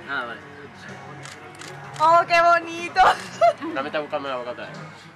Ah, vale. ¡Oh, qué bonito! Dame está buscando la boca otra vez.